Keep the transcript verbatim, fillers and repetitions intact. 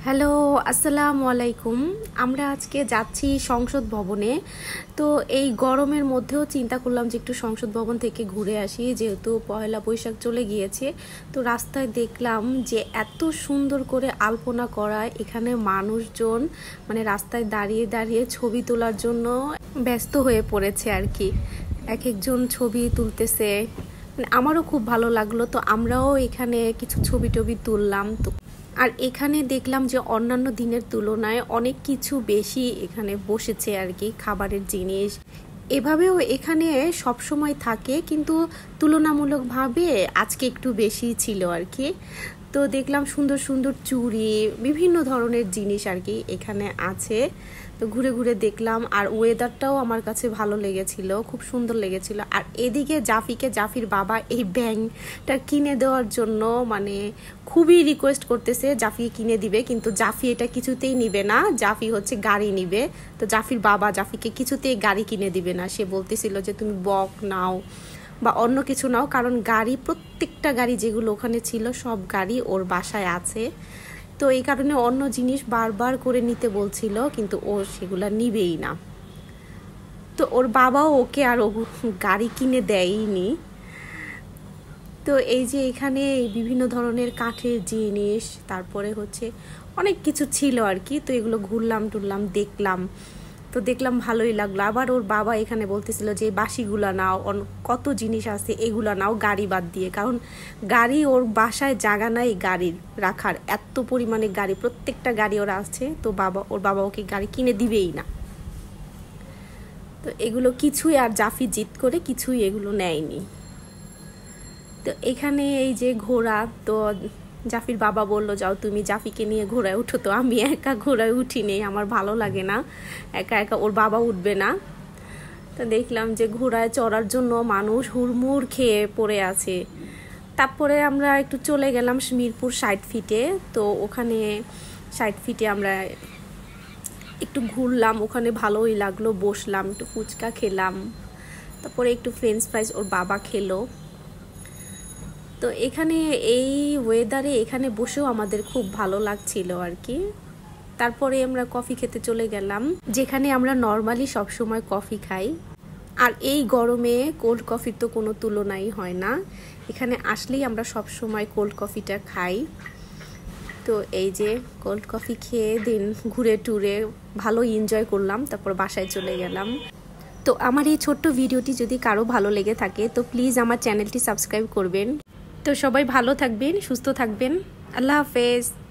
Hello, আসসালামু আলাইকুম। আমরা আজকে যাচ্ছি সংসদ ভবনে। তো এই গরমের মধ্যেও চিন্তা করলাম যে একটু সংসদ ভবন থেকে ঘুরে আসি, যেহেতু পয়লা বৈশাখ চলে গিয়েছে। তো রাস্তায় দেখলাম যে এত সুন্দর করে আলপনা করা, এখানে মানুষজন মানে রাস্তায় দাঁড়িয়ে দাঁড়িয়ে ছবি তোলার জন্য ব্যস্ত হয়ে পড়েছে আর কি। এক একজন ছবি তুলতেছে, মানে আমারও খুব ভালো লাগলো। তো আমরাও এখানে কিছু ছবি টবি তুললাম। তো আর এখানে দেখলাম যে অন্যান্য দিনের তুলনায় অনেক কিছু বেশি এখানে বসেছে আর কি, খাবারের জিনিস। এভাবেও এখানে সব সময় থাকে, কিন্তু তুলনামূলকভাবে আজকে একটু বেশি ছিল আর কি। তো দেখলাম সুন্দর সুন্দর চুড়ি, বিভিন্ন ধরনের জিনিস আর কি এখানে আছে। তো ঘুরে ঘুরে দেখলাম, আর ওয়েদারটাও আমার কাছে ভালো লেগেছিল, খুব সুন্দর লেগেছিল। আর এদিকে জাফিকে জাফির বাবা এই ব্যাংকটা কিনে দেওয়ার জন্য মানে খুবই রিকোয়েস্ট করতেছে জাফি কিনে দিবে, কিন্তু জাফি এটা কিছুতেই নিবে না। জাফি হচ্ছে গাড়ি নিবে। তো জাফির বাবা জাফিকে কিছুতেই গাড়ি কিনে দিবে না। সে বলতেছিল যে তুমি বক নাও বা অন্য কিছু নাও, কারণ গাড়ি প্রত্যেকটা গাড়ি যেগুলো ওখানে ছিল সব গাড়ি ওর বাসায় আছে। তো এই কারণে অন্য জিনিস বারবার করে নিতে বলছিল, কিন্তু ও সেগুলা নিবেই না। তো ওর বাবাও ওকে আর ও গাড়ি কিনে দেয়নি। তো এই যে এখানে বিভিন্ন ধরনের কাঠের জিনিস, তারপরে হচ্ছে অনেক কিছু ছিল আর কি। তো এগুলো ঘুরলাম টুরলাম দেখলাম, তো দেখলাম ভালোই লাগলো। আবার ওর বাবা এখানে বলতেছিল যে বাসিগুলা নাও, কত জিনিস আছে এগুলা নাও গাড়ি বাদ দিয়ে, কারণ গাড়ি ওর বাসায় জায়গা নাই গাড়ির রাখার, এত পরিমাণে গাড়ি, প্রত্যেকটা গাড়ি ওরা আছে। তো বাবা ওর বাবা ওকে গাড়ি কিনে দিবেই না। তো এগুলো কিছুই আর জাফি জিদ করে কিছুই এগুলো নেয়নি। তো এখানে এই যে ঘোড়া, তো জাফির বাবা বলল যাও তুমি জাফিকে নিয়ে ঘোড়ায় উঠো। তো আমি একা ঘোড়ায় উঠি নেই, আমার ভালো লাগে না একা একা, ওর বাবা উঠবে না। তো দেখলাম যে ঘোড়ায় চড়ার জন্য মানুষ হুড়মুড় খেয়ে পড়ে আছে। তারপরে আমরা একটু চলে গেলাম মিরপুর ষাট ফিটে। তো ওখানে ষাট ফিটে আমরা একটু ঘুরলাম, ওখানে ভালোই লাগলো, বসলাম, একটু ফুচকা খেলাম, তারপরে একটু ফ্রেঞ্চ ফ্রাইজ ওর বাবা খেলো। তো এখানে এই ওয়েদারে এখানে বসেও আমাদের খুব ভালো লাগছিল আর কি। তারপরে আমরা কফি খেতে চলে গেলাম, যেখানে আমরা নর্মালি সবসময় কফি খাই। আর এই গরমে কোল্ড কফির তো কোনো তুলনাই হয় না, এখানে আসলেই আমরা সব সময় কোল্ড কফিটা খাই। তো এই যে কোল্ড কফি খেয়ে দিন ঘুরে টুরে ভালো এনজয় করলাম, তারপর বাসায় চলে গেলাম। তো আমার এই ছোট্ট ভিডিওটি যদি কারো ভালো লেগে থাকে তো প্লিজ আমার চ্যানেলটি সাবস্ক্রাইব করবেন। তো সবাই ভালো থাকবেন, সুস্থ থাকবেন। আল্লাহ হাফেজ।